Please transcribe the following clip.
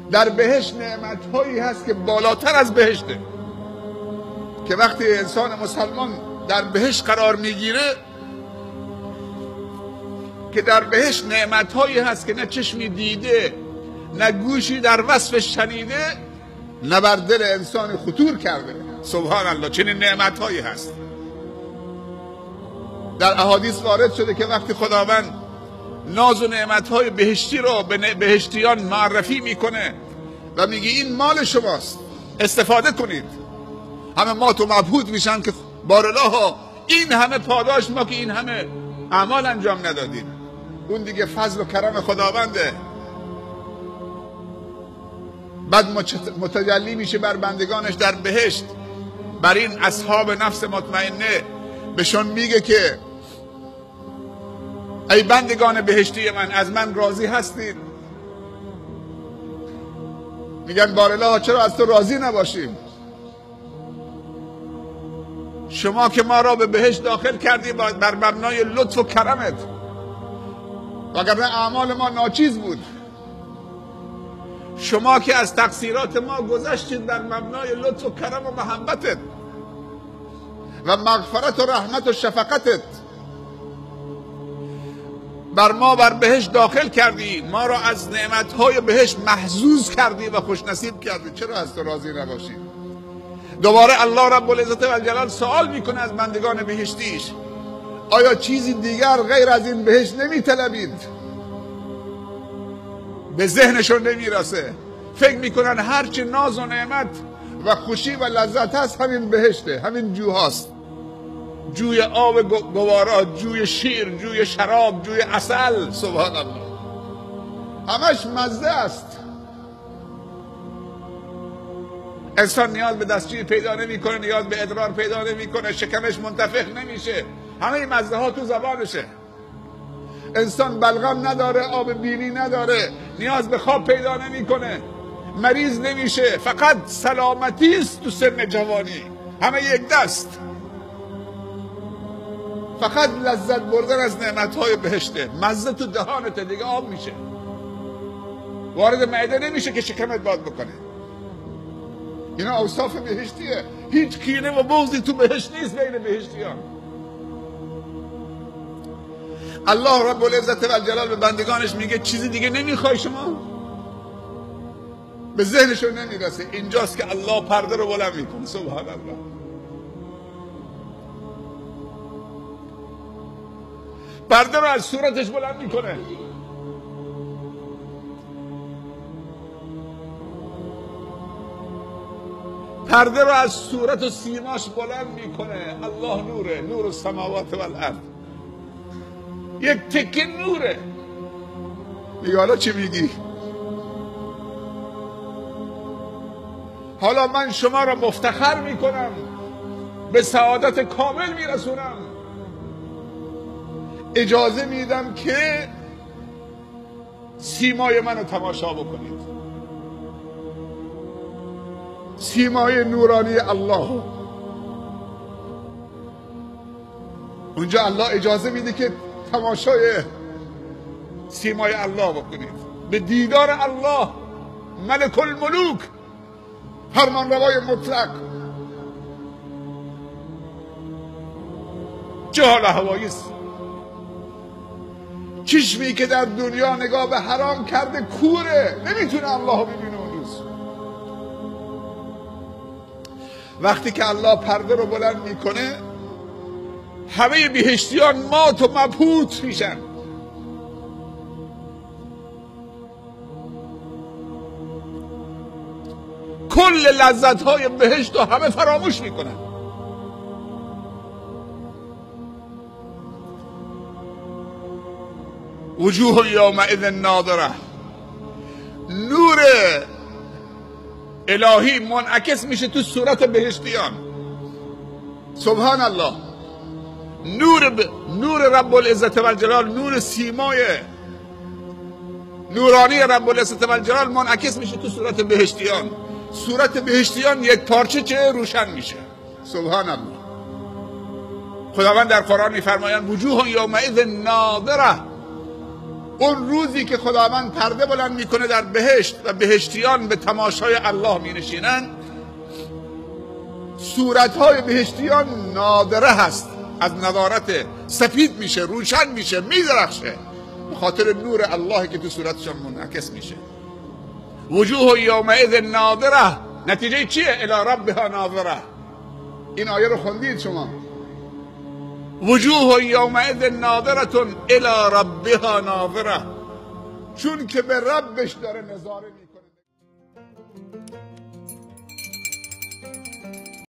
در بهشت نعمت هایی هست که بالاتر از بهشته، که وقتی انسان مسلمان در بهشت قرار میگیره، که در بهشت نعمت هایی هست که نه چشمی دیده نه گوشی در وصفش شنیده، نه بر دل انسان خطور کرده. سبحان الله، چنین نعمت هایی هست. در احادیث وارد شده که وقتی خداوند ناز و نعمت های بهشتی رو به بهشتیان معرفی میکنه و میگه این مال شماست، استفاده کنید، همه مات و مبهوت میشن که بارالله این همه پاداش ما که این همه اعمال انجام ندادیم. اون دیگه فضل و کرم خداونده. بعد متجلی میشه بر بندگانش در بهشت، بر این اصحاب نفس مطمئنه، بهشون میگه که ای بندگان بهشتی من، از من راضی هستید؟ میگن بارالله چرا از تو راضی نباشیم؟ شما که ما را به بهشت داخل کردی بر مبنای لطف و کرمت، وگرنه اعمال ما ناچیز بود. شما که از تقصیرات ما گذشتید در مبنای لطف و کرم و محبتت و مغفرت و رحمت و شفقتت، بر بهشت داخل کردی، ما را از نعمتهای بهشت محظوظ کردی و خوش نصیب کردی، چرا از تو راضی نباشی؟ دوباره الله رب العزت و الجلال سوال میکنه از بندگان بهشتیش، آیا چیزی دیگر غیر از این بهشت نمیطلبید؟ به ذهنشون نمیرسه، فکر میکنن هرچی ناز و نعمت و خوشی و لذت هست همین بهشته، همین جوهاست، جوی آب گوارا، جوی شیر، جوی شراب، جوی عسل. سبحان الله، همش مزه است. انسان نیاز به دستشویی پیدا نمیکنه، نیاز به ادرار پیدا نمیکنه، شکمش منتفخ نمیشه، همه مزه ها تو زبانشه. انسان بلغم نداره، آب بینی نداره، نیاز به خواب پیدا نمیکنه، مریض نمیشه، فقط سلامتی است تو سن جوانی، همه یک دست. فقط لذت بردن از نعمتهای بهشته، مزه تو دهانت دیگه آب میشه، وارد معده نمیشه که شکمت باد بکنه. اینا اوصاف بهشتیه. هیچ کینه و بغضی تو بهشت نیست بین بهشتیان. الله رب العزت و الجلال به بندگانش میگه چیزی دیگه نمیخوای شما؟ به ذهنشون نمیرسه. اینجاست که الله پرده رو بلند میکنه. سبحان الله. پرده رو از صورتش بلند میکنه. پرده رو از صورت و سیماش بلند میکنه. الله نوره، نور السماوات والارض. یک تکه نوره. میگه حالا چی میگی؟ حالا من شما را مفتخر میکنم، به سعادت کامل میرسونم، اجازه میدم که سیمای منو تماشا بکنید، سیمای نورانی الله. اونجا الله اجازه میده که تماشای سیمای الله بکنید، به دیدار الله ملک الملوک، فرمان روای مطلق. چه حال هوایی است؟ چشمی که در دنیا نگاه به حرام کرده کوره، نمیتونه الله رو ببینه. اون روز وقتی که الله پرده رو بلند میکنه، همه بهشتیان مات و مبهوت میشن. کل لذت های بهشت رو همه فراموش میکنن. وجوه یومئذ ناظره. نور الهی منعکس میشه تو صورت بهشتیان. سبحان الله. نور رب العزت و الجلال، نور سیمای نورانی رب العزت و الجلال منعکس میشه تو صورت بهشتیان. صورت بهشتیان یک پارچه چه روشن میشه. سبحان الله. خداوند در قرآن میفرمایند وجوه یومئذ ناظره. اون روزی که خداوند پرده بلند میکنه در بهشت و بهشتیان به تماشای الله می نشینند، صورتهای بهشتیان نادره هست، از نضارت سفید میشه، روشن میشه، میدرخشه به خاطر نور الله که تو صورتشان منعکس میشه. وجوه یومئذ ناظره، نتیجه چیه؟ الی ربها ناظره. این آیه رو خوندید شما؟ وجوه یومئذ ناظره الی ربها ناظره، چون که به ربش داره نظاره